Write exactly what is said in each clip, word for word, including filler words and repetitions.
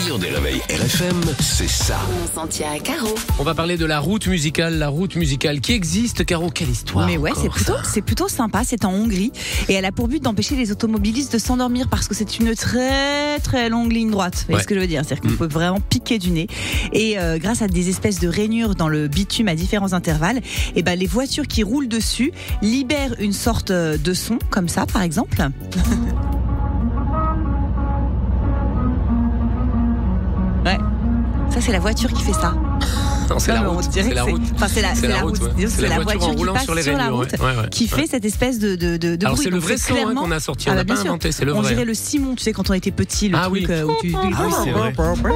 meilleur des réveils R F M, c'est ça. On s'en tient à Caro. On va parler de la route musicale, la route musicale qui existe. Caro, quelle histoire. Mais ouais, encore, c'est plutôt, ça. c'est plutôt sympa. C'est en Hongrie et elle a pour but d'empêcher les automobilistes de s'endormir parce que c'est une très très longue ligne droite. Vous voyez Ouais. ce que je veux dire? C'est-à-dire qu'on Mm. peut vraiment piquer du nez. Et euh, grâce à des espèces de rainures dans le bitume à différents intervalles, et ben les voitures qui roulent dessus libèrent une sorte de son comme ça, par exemple. Ouais. Ça, c'est la voiture qui fait ça. Non, c'est Non, la mais on route. dirait C'est la que route. Enfin, c'est la, C'est c'est la la route, route. ouais. Disons, C'est C'est la la voiture voiture en qui roulant passe sur les sur la rainures, route, ouais, ouais, ouais. qui fait cette espèce de, de, de, de Alors bruit. c'est le Donc, vrai son hein, clairement- qu'on a sorti, on Ah n'a bah, bien pas sûr. inventé, c'est le On vrai. dirait le Simon, tu sais, quand on était petit, le Ah truc oui. euh, où tu... Ah oui, c'est vrai.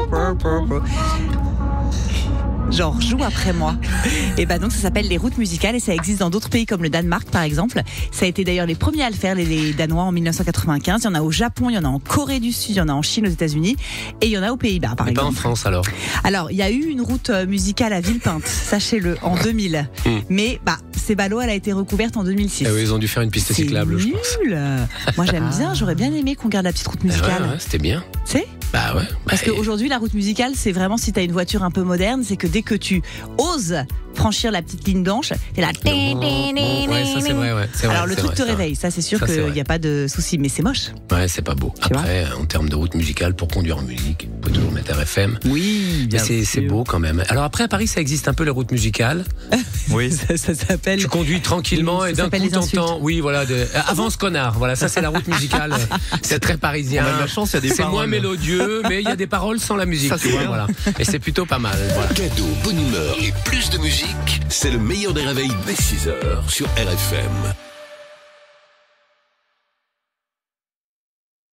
Genre, joue après moi. Et bah donc ça s'appelle les routes musicales et ça existe dans d'autres pays comme le Danemark par exemple. Ça a été d'ailleurs les premiers à le faire, les, les Danois en dix-neuf cent quatre-vingt-quinze. Il y en a au Japon, il y en a en Corée du Sud, il y en a en Chine, aux États-Unis et il y en a aux Pays-Bas par Et pas en exemple. France alors. Alors, il y a eu une route euh, musicale à Villepinte, sachez-le, en deux mille. Mm. Mais bah, c'est ballot, elle a été recouverte en deux mille six. Eh oui, ils ont dû faire une piste C'est cyclable, je nul. pense. Moi j'aime bien, j'aurais bien aimé qu'on garde la petite route Eh ouais, musicale. ouais, c'était bien. Tu sais, Bah ouais. parce Bah, qu'aujourd'hui la route musicale c'est vraiment si t'as une voiture un peu moderne, c'est que dès que tu oses franchir la petite ligne blanche, t'es là. ouais, ça c'est vrai, ouais. C'est vrai, Alors le c'est truc vrai, te c'est vrai. réveille, ça c'est sûr Ça, c'est qu'il vrai. n'y a pas de souci, mais c'est moche. Ouais, c'est pas beau. Tu Après, en termes de route musicale, pour conduire en musique, on peut toujours mettre R F M. Oui, Mais bien c'est, c'est sûr. beau quand même. Alors après, à Paris, ça existe un peu les routes musicales. Oui. Ça, ça s'appelle. Tu conduis tranquillement Oui, ça et d'un s'appelle coup les insultes. t'entends, oui, voilà, de, euh, avance connard. Voilà, ça c'est la route musicale. C'est très parisien. On a de la chance, il y a des C'est paroles. moins mélodieux, mais il y a des paroles sans la musique. Ça, tu c'est vois, bien. voilà. Et c'est plutôt pas mal. Voilà. Cadeau, bonne humeur et plus de musique, c'est le meilleur des réveils dès six heures sur R F M.